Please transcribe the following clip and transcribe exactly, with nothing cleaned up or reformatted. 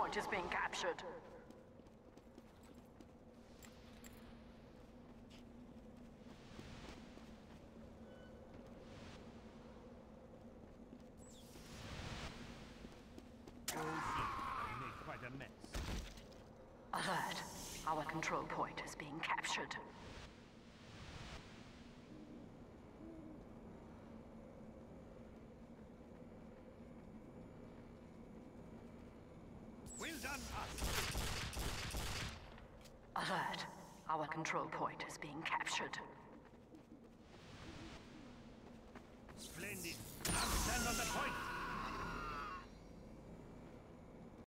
point is being captured. Quite a mess. Alert. Our control point is being captured. Well done, us. Alert. Our control point is being captured. Splendid. Now stand on the point.